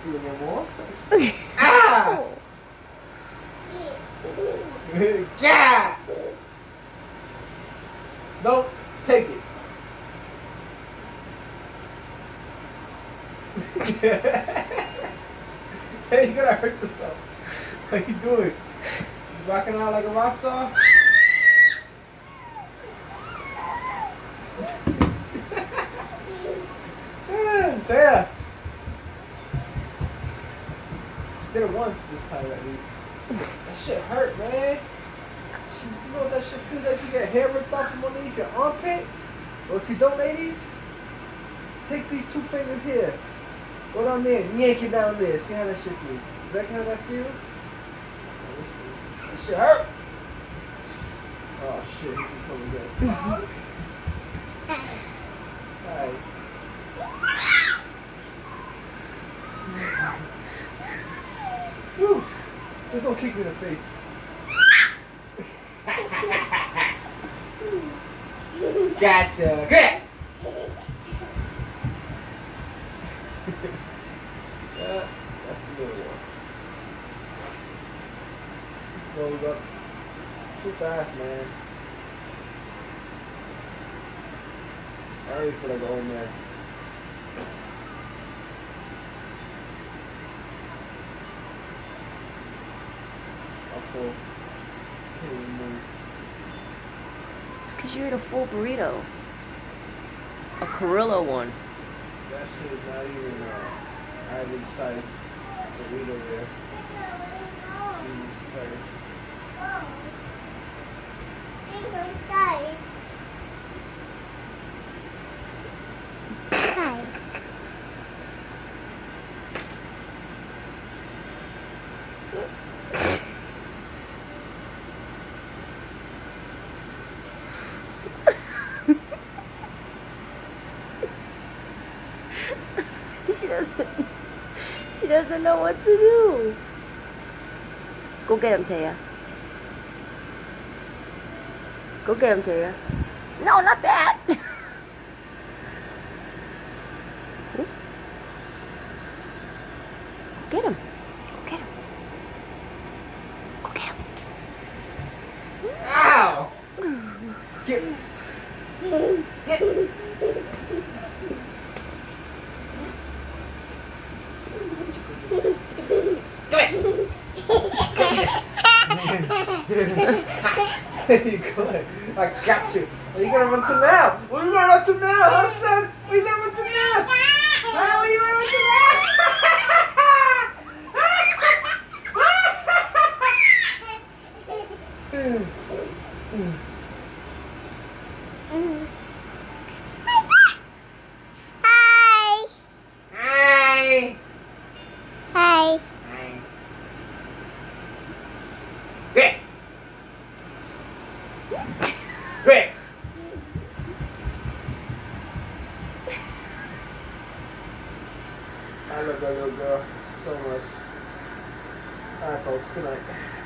You want more? Ah! Yeah! Don't take it. Say you're gonna hurt yourself. What you doing? You rocking out like a rock star? There. Did it once this time at least. That shit hurt, man. You know what that shit feels like? You get hair ripped off from underneath your armpit? Or if you don't, ladies, take these two fingers here. Go down there and yank it down there. See how that shit feels. Exactly how that feels? That shit hurt. Oh shit, he can come again. Alright. Whew. Just don't kick me in the face. Gotcha. Good. Yeah, that's the little one. Rolled up. Too fast, man. I already feel like an old man. Can't even move. It's because you ate a full burrito. A Carrillo one. That shit is not even average size burrito there. Jesus Christ. Average size. Hi. She doesn't know what to do. Go get him, Taya. Go get him, Taya. No, not that. Go get him. Go get him. Go get him. Ow! Get. There you go. I got you. What are you gonna run to now? What are you gonna run to now, huh, son? What are you gonna run to now? Huh? What are you gonna run to Hi. Hi. Hi. Quick! Quick! I love that little girl so much. Alright folks, good night.